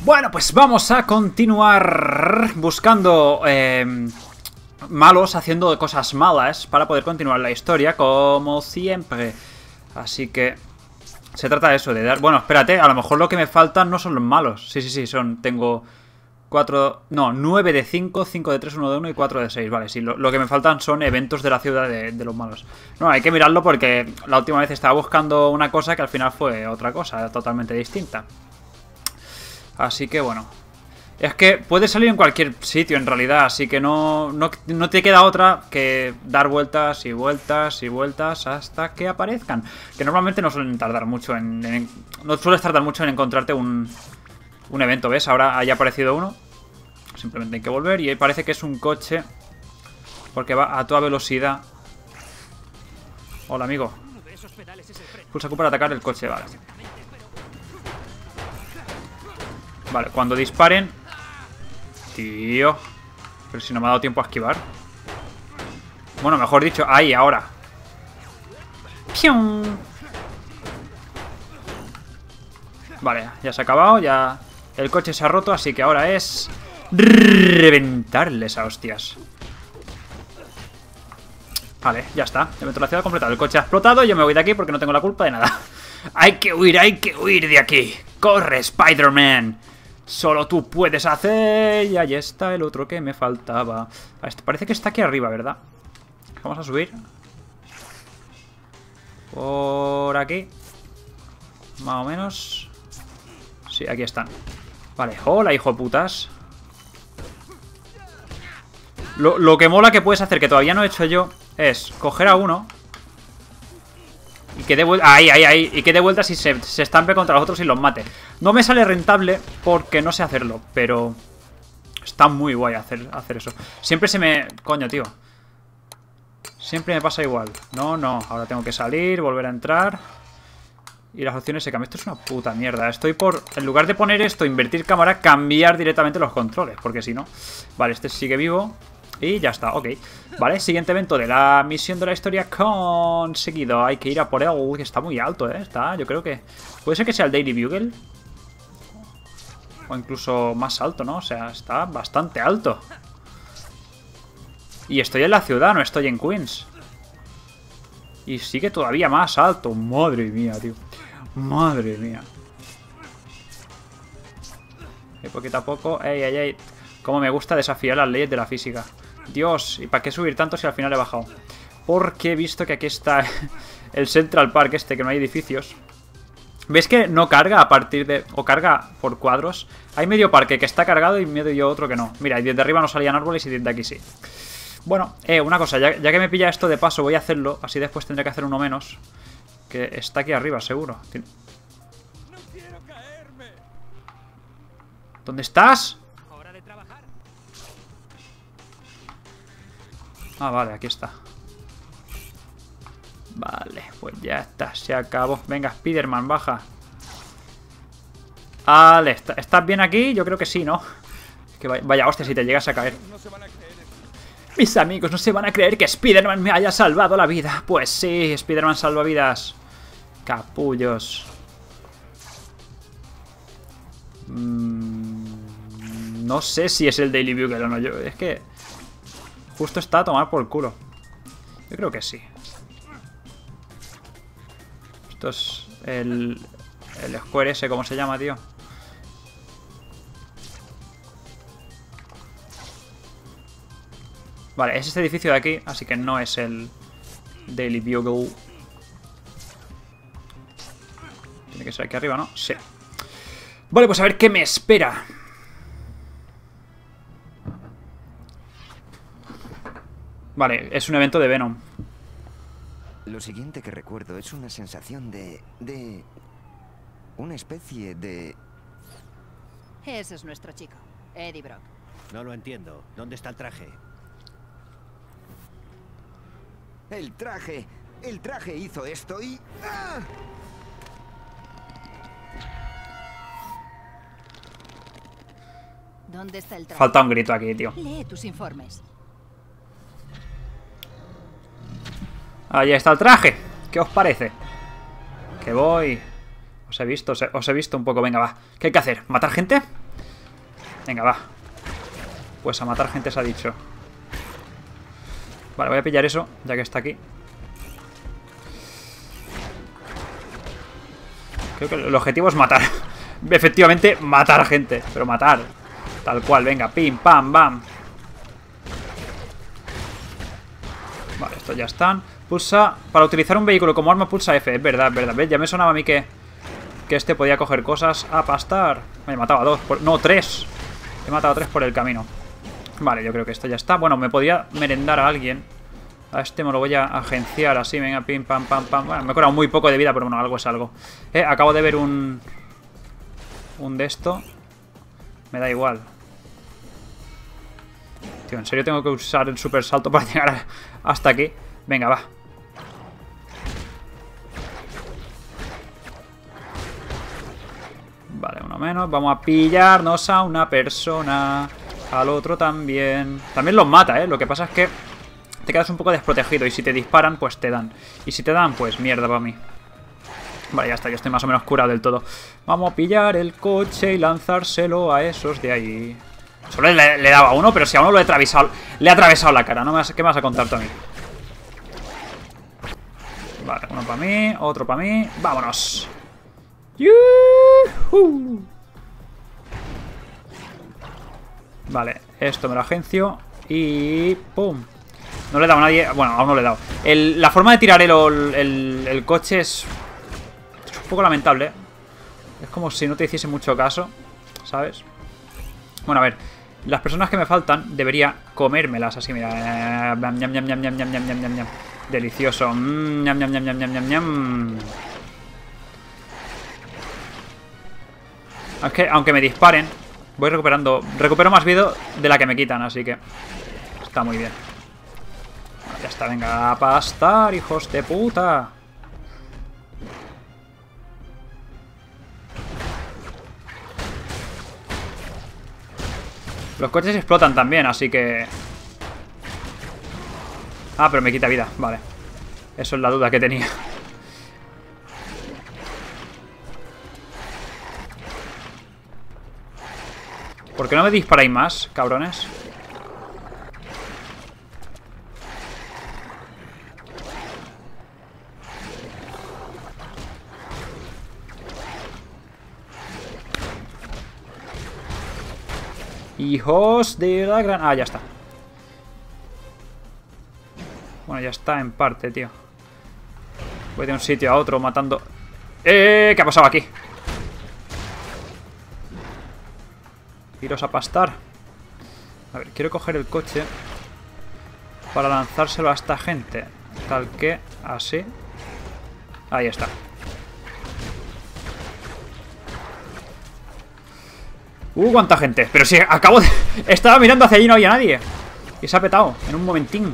Bueno, pues vamos a continuar buscando malos, haciendo cosas malas para poder continuar la historia, como siempre. Así que se trata de eso, de dar... Bueno, espérate, a lo mejor lo que me faltan no son los malos. Sí, son... Tengo 9 de 5, 5 de 3, 1 de 1 y 4 de 6. Vale, sí, lo que me faltan son eventos de la ciudad de los malos. No, hay que mirarlo porque la última vez estaba buscando una cosa que al final fue otra cosa, totalmente distinta. Así que bueno, es que puede salir en cualquier sitio en realidad, así que no te queda otra que dar vueltas y vueltas y vueltas hasta que aparezcan. Que normalmente no suelen tardar mucho no sueles tardar mucho en encontrarte un evento, ¿ves? Ahora haya aparecido uno. Simplemente hay que volver y ahí parece que es un coche porque va a toda velocidad. Hola, amigo. Pulsa Q para atacar el coche, vale. Vale, cuando disparen... Tío. Pero si no me ha dado tiempo a esquivar. Bueno, mejor dicho, ahí, ahora. ¡Pium! Vale, ya se ha acabado, ya... El coche se ha roto, así que ahora es... reventarles a hostias. Vale, ya está. Evento de la ciudad completado. El coche ha explotado y yo me voy de aquí porque no tengo la culpa de nada. Hay que huir de aquí. ¡Corre, Spider-Man! Solo tú puedes hacer... Y ahí está el otro que me faltaba. Parece que está aquí arriba, ¿verdad? Vamos a subir. Por aquí. Más o menos. Sí, aquí están. Vale, hola, hijo de putas. Lo que mola que puedes hacer, que todavía no he hecho yo, es coger a uno y que dé vuelta. Ahí. Y que dé vueltas y se estampe contra los otros y los mate. No me sale rentable porque no sé hacerlo, pero está muy guay hacer eso. Siempre se me... Coño, tío. Siempre me pasa igual. No. Ahora tengo que salir, volver a entrar. Y las opciones se cambian. Esto es una puta mierda. Estoy por... En lugar de poner esto, invertir cámara, cambiar directamente los controles. Porque si no... Vale, este sigue vivo. Y ya está, ok. Vale, siguiente evento de la misión de la historia conseguido. Hay que ir a por él, que está muy alto, Está, yo creo que... Puede ser que sea el Daily Bugle. O incluso más alto, ¿no? O sea, está bastante alto. Y estoy en la ciudad, no estoy en Queens. Y sigue todavía más alto. Madre mía, tío. Madre mía. Y poquito a poco... Ey. Cómo me gusta desafiar las leyes de la física. Dios, ¿y para qué subir tanto si al final he bajado? Porque he visto que aquí está el Central Park este, que no hay edificios. ¿Ves que no carga a partir de... o carga por cuadros? Hay medio parque que está cargado y medio otro que no. Mira, y desde arriba no salían árboles y desde aquí sí. Bueno, una cosa, ya que me pilla esto de paso voy a hacerlo. Así después tendré que hacer uno menos. Que está aquí arriba, seguro. ¿Dónde estás? Ah, vale, aquí está. Vale, pues ya está, se acabó. Venga, Spider-Man, baja. Vale, ¿estás bien aquí? Yo creo que sí, ¿no? Que vaya, hostia, si te llegas a caer. Mis amigos no se van a creer que Spider-Man me haya salvado la vida. Pues sí, Spider-Man salva vidas. Capullos. No sé si es el Daily Bugle o no. Es que... Justo está a tomar por el culo. Yo creo que sí. Esto es el Square ese, ¿cómo se llama, tío? Vale, es este edificio de aquí, así que no es el Daily Bugle. Tiene que ser aquí arriba, ¿no? Sí. Vale, pues a ver qué me espera. Vale, es un evento de Venom. Lo siguiente que recuerdo es una sensación de... una especie de... Ese es nuestro chico, Eddie Brock. No lo entiendo. ¿Dónde está el traje? El traje hizo esto y... ¡Ah! ¿Dónde está el traje? Falta un grito aquí, tío. Lee tus informes. Ahí está el traje. ¿Qué os parece? Que voy... Os he visto un poco. Venga, va. ¿Qué hay que hacer? ¿Matar gente? Venga, va. Pues a matar gente se ha dicho. Vale, voy a pillar eso, ya que está aquí. Creo que el objetivo es matar. Efectivamente, matar gente. Pero matar. Tal cual, venga, pim, pam, bam. Vale, estos ya están. Pulsa, para utilizar un vehículo como arma pulsa F. Es verdad, es verdad. ¿Ves? Ya me sonaba a mí que este podía coger cosas a pastar. Me he matado a 2, no, 3. He matado a 3 por el camino. Vale, yo creo que esto ya está. Bueno, me podía merendar a alguien. A este me lo voy a agenciar así. Venga, pim, pam, pam, pam. Bueno, me he curado muy poco de vida, pero bueno, algo es algo. Acabo de ver un de esto. Me da igual. Tío, ¿en serio tengo que usar el super salto para llegar hasta aquí? Venga, va. Vale, uno menos. Vamos a pillarnos a una persona. Al otro también. También los mata, ¿eh? Lo que pasa es que te quedas un poco desprotegido. Y si te disparan, pues te dan. Y si te dan, pues mierda para mí. Vale, ya está. Yo estoy más o menos curado del todo. Vamos a pillar el coche y lanzárselo a esos de ahí. Solo le he dado a uno, pero si a uno lo he atravesado. Le he atravesado la cara. ¿Qué me vas a contar tú a mí? Vale, uno para mí, otro para mí. ¡Vámonos! ¡Yuhu! Vale, esto me lo agencio. Y... ¡pum! No le he dado a nadie. Bueno, aún no le he dado. La forma de tirar el coche es un poco lamentable, ¿eh? Es como si no te hiciese mucho caso, ¿sabes? Bueno, a ver. Las personas que me faltan debería comérmelas así, mira. Ñam, ñam, ñam, ñam, ñam, ñam, ñam, ñam, ñam. Delicioso. Ñam, ñam, ñam, ñam, ñam, ñam, ñam. Es que aunque me disparen, voy recuperando. Recupero más vida de la que me quitan, así que está muy bien. Ya está, venga, a pastar, hijos de puta. Los coches explotan también, así que... Ah, pero me quita vida, vale. Eso es la duda que tenía. ¿Por qué no me disparáis más, cabrones? Hijos de la gran... Ah, ya está. Bueno, ya está en parte, tío. Voy de un sitio a otro matando... ¿Qué ha pasado aquí? Iros a pastar. A ver, quiero coger el coche para lanzárselo a esta gente. Tal que así. Ahí está. Cuánta gente. Pero si acabo de... Estaba mirando hacia allí y no había nadie. Y se ha petado en un momentín.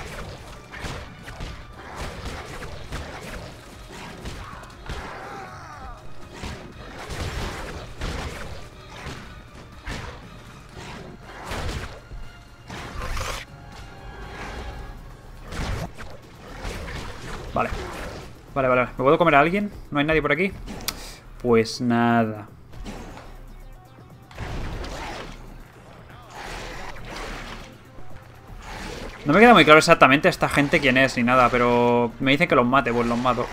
Vale. Vale, vale. ¿Me puedo comer a alguien? ¿No hay nadie por aquí? Pues nada. No me queda muy claro exactamente esta gente quién es ni nada, pero me dicen que los mate, pues los mato.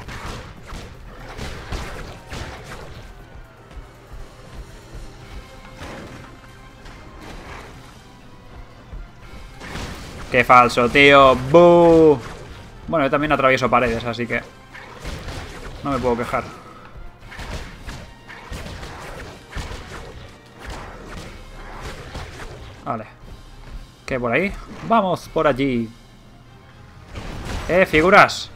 ¡Qué falso, tío! ¡Bú! Bueno, yo también atravieso paredes, así que no me puedo quejar. Vale. ¿Qué por ahí? ¡Vamos por allí! Figuras!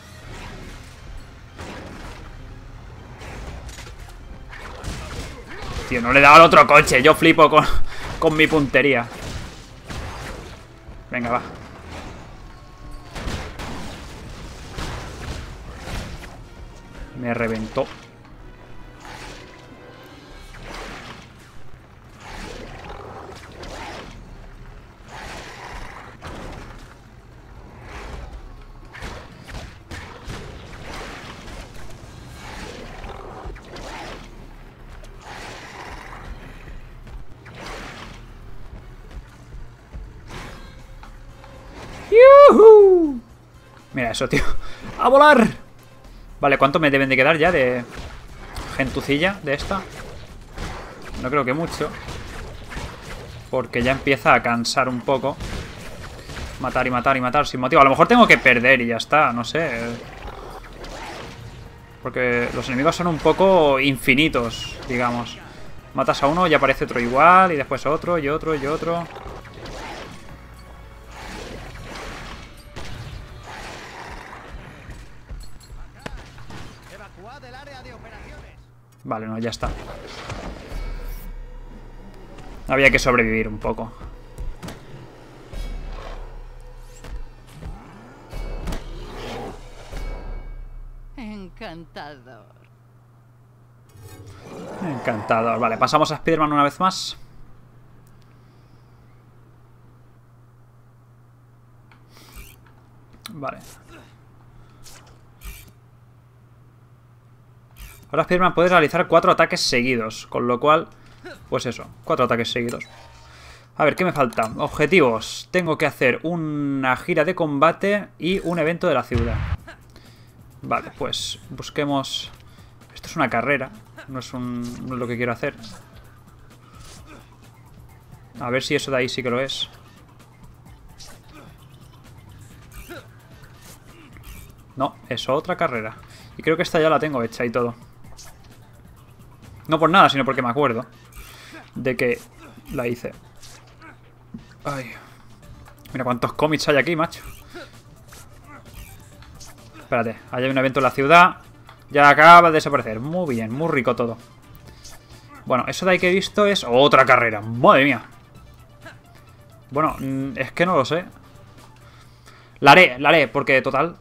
Tío, no le he dado al otro coche. Yo flipo con mi puntería. Venga, va. Me reventó. ¡Yuhu! Mira eso, tío. ¡A volar! Vale, ¿cuánto me deben de quedar ya de gentucilla de esta? No creo que mucho. Porque ya empieza a cansar un poco. Matar y matar y matar sin motivo. A lo mejor tengo que perder y ya está, no sé. Porque los enemigos son un poco infinitos, digamos. Matas a uno y aparece otro igual. Y después otro y otro y otro. Vale, no, ya está. Había que sobrevivir un poco. Encantador. Encantador. Vale, pasamos a Spider-Man una vez más. Vale. Ahora Spider-Man puede realizar 4 ataques seguidos. Con lo cual, pues eso, 4 ataques seguidos. A ver, ¿qué me falta? Objetivos. Tengo que hacer una gira de combate y un evento de la ciudad. Vale, pues busquemos... Esto es una carrera. No es lo que quiero hacer. A ver si eso de ahí sí que lo es. No, es otra carrera. Y creo que esta ya la tengo hecha y todo. No por nada, sino porque me acuerdo de que la hice. Ay. Mira cuántos cómics hay aquí, macho. Espérate, ahí hay un evento en la ciudad. Ya acaba de desaparecer. Muy bien, muy rico todo. Bueno, eso de ahí que he visto es otra carrera. Madre mía. Bueno, es que no lo sé. La haré, porque total...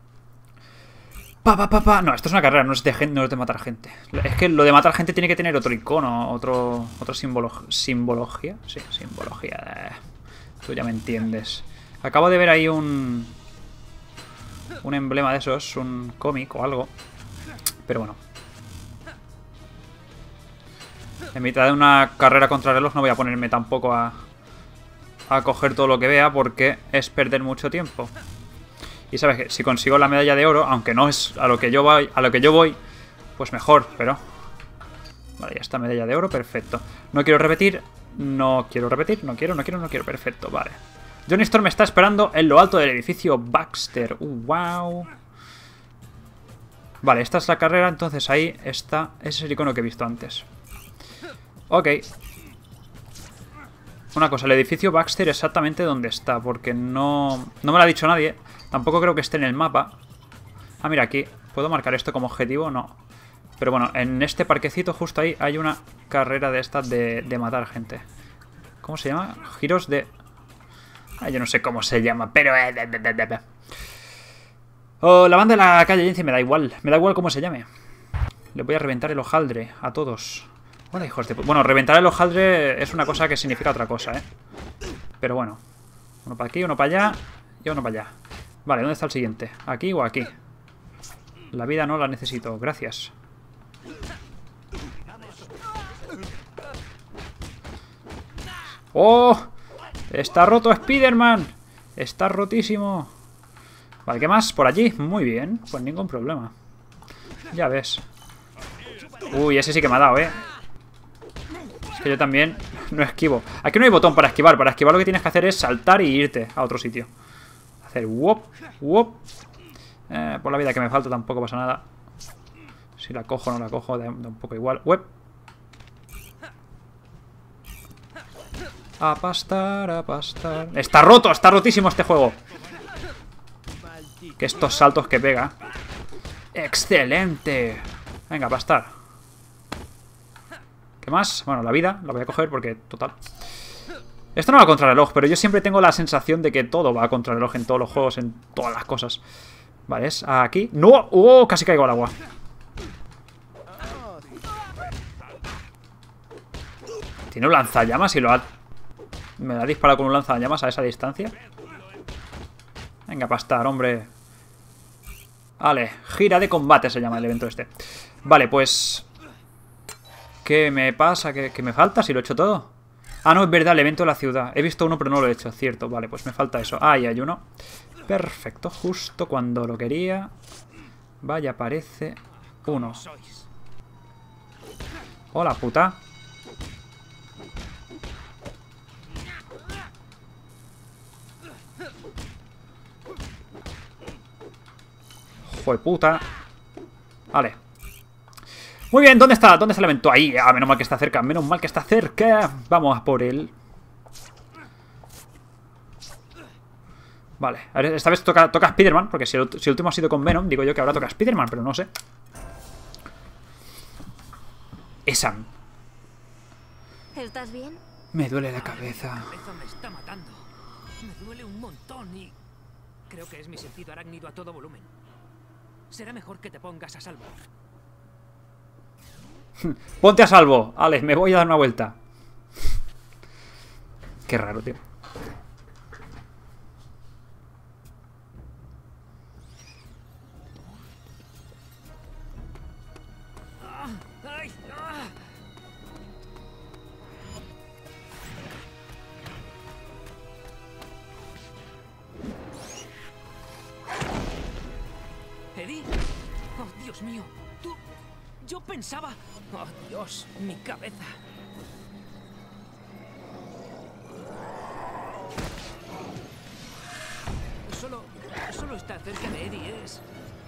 No, esto es una carrera, no es de gente, no es de matar gente. Es que lo de matar gente tiene que tener otro icono, otra simbología. Sí, simbología. Tú ya me entiendes. Acabo de ver ahí un emblema de esos, un cómic o algo. Pero bueno. En mitad de una carrera contra reloj no voy a ponerme tampoco a coger todo lo que vea porque es perder mucho tiempo. Y sabes que si consigo la medalla de oro, aunque no es a lo que yo voy, pues mejor, pero... Vale, ya está, medalla de oro, perfecto. No quiero repetir, no quiero, perfecto, vale. Johnny Storm me está esperando en lo alto del edificio Baxter. Wow. Vale, esta es la carrera, entonces ahí está. Ese es el icono que he visto antes. Ok. Una cosa, el edificio Baxter exactamente dónde está, porque no me lo ha dicho nadie. Tampoco creo que esté en el mapa. Ah, mira, aquí. ¿Puedo marcar esto como objetivo? No. Pero bueno, en este parquecito justo ahí hay una carrera de estas de matar gente. ¿Cómo se llama? Giros de... Ah, yo no sé cómo se llama, pero... Oh, la banda de la calle Jensen me da igual. Me da igual cómo se llame. Le voy a reventar el hojaldre a todos. Hola, hijos de... Bueno, reventar el hojaldre es una cosa que significa otra cosa, ¿eh? Pero bueno. Uno para aquí, uno para allá y uno para allá. Vale, ¿dónde está el siguiente? ¿Aquí o aquí? La vida no la necesito, gracias. ¡Oh! ¡Está roto Spider-Man! ¡Está rotísimo! Vale, ¿qué más? ¿Por allí? Muy bien, pues ningún problema. Ya ves. Uy, ese sí que me ha dado, ¿eh? Es que yo también no esquivo. Aquí no hay botón para esquivar. Para esquivar lo que tienes que hacer es saltar y irte a otro sitio. Hacer wop, wop. Por la vida que me falta tampoco pasa nada. Si la cojo o no la cojo, da un poco igual. Web. A pastar, a pastar. Está roto, está rotísimo este juego. Que estos saltos que pega. ¡Excelente! Venga, a pastar. ¿Qué más? Bueno, la vida la voy a coger porque, total. Esto no va a contrarreloj, pero yo siempre tengo la sensación de que todo va a contrarreloj en todos los juegos, en todas las cosas. Vale, es aquí. ¡No! ¡Oh! Casi caigo al agua. ¿Tiene un lanzallamas y lo ha... ¿Me ha disparado con un lanzallamas a esa distancia? Venga, a pastar, hombre. Vale, gira de combate se llama el evento este. Vale, pues... ¿Qué me pasa? ¿Qué me falta si lo he hecho todo? Ah, no, es verdad, el evento de la ciudad. He visto uno, pero no lo he hecho, cierto. Vale, pues me falta eso. Ah, y hay uno. Perfecto, justo cuando lo quería. Vaya, aparece uno. Hola, puta. Joder, puta. Vale. Muy bien, ¿dónde está? ¿Dónde está el evento? Ahí, ah, menos mal que está cerca. Menos mal que está cerca. Vamos a por él. Vale, a ver, esta vez toca Spider-Man. Porque si el último ha sido con Venom, digo yo que ahora toca Spider-Man, pero no sé. Esan. ¿Estás bien? Me duele la cabeza. La cabeza me está matando. Me duele un montón y creo que es mi sentido arácnido a todo volumen. Será mejor que te pongas a salvo. Ponte a salvo. Alex, me voy a dar una vuelta. Qué raro, tío. ¡Ay! ¡Ah! ¿Eddie? ¡Oh, Dios mío! ¿Tú? Yo pensaba... ¡Oh, Dios! Mi cabeza. Solo está cerca de Eddie, es...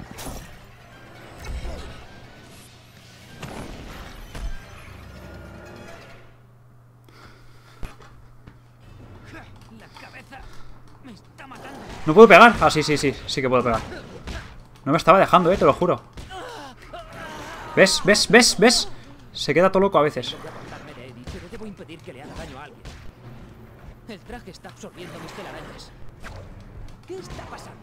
La cabeza me está matando. ¿No puedo pegar? Ah, sí que puedo pegar. No me estaba dejando, te lo juro. ¿Ves? ¿Ves? ¿Ves? ¿Ves? Se queda todo loco a veces. Voy a apartarme de Eddie, pero debo impedir que le haga daño a alguien. El traje está absorbiendo mis telarañas. ¿Qué está pasando?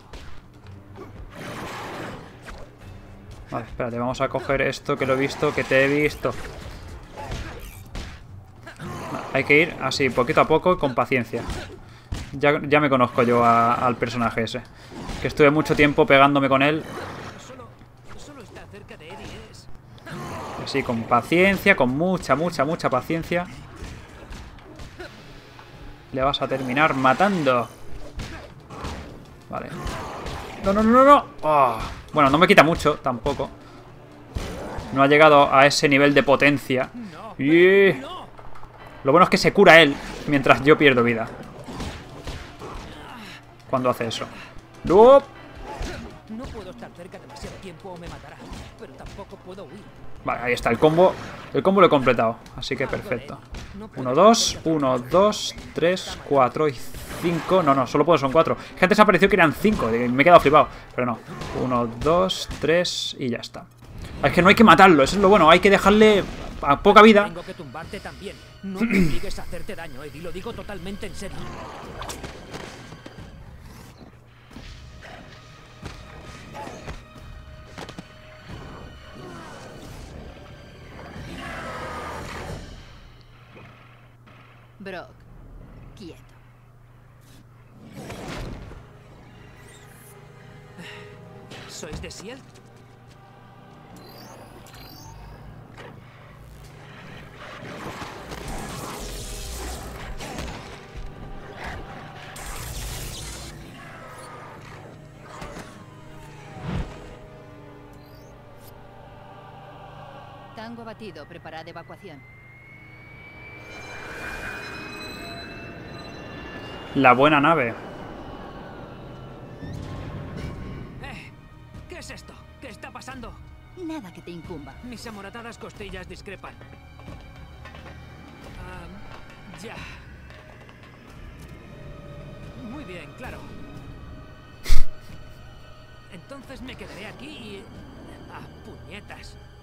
Vale, espérate, vamos a coger esto que lo he visto, que te he visto. Hay que ir así, poquito a poco y con paciencia. Ya me conozco yo al personaje ese. Que estuve mucho tiempo pegándome con él. Solo está cerca de Eddie, es... Así, con paciencia, con mucha paciencia. Le vas a terminar matando. Vale. No. Oh. Bueno, no me quita mucho, tampoco. No ha llegado a ese nivel de potencia. Y... lo bueno es que se cura él mientras yo pierdo vida. Cuando hace eso. ¡No! No puedo estar cerca demasiado tiempo o me matará, pero tampoco puedo huir. Vale, ahí está el combo. El combo lo he completado, así que perfecto. 1, 2, 1, 2, 3, 4 y 5. No, solo puedo, son 4. Que antes ha parecido que eran 5. Me he quedado flipado. Pero no. 1, 2, 3 y ya está. Es que no hay que matarlo, eso es lo bueno. Hay que dejarle a poca vida. Tengo que tumbarte también. No me obligues a hacerte daño, Eddie. Lo digo totalmente en serio. Brock, quieto. ¿Sois de S.H.I.E.L.D.? Tango abatido, preparad evacuación. La buena nave. ¿Qué es esto? ¿Qué está pasando? Nada que te incumba. Mis amoratadas costillas discrepan. Ya. Muy bien, claro. Entonces me quedaré aquí y... ¡Ah, puñetas!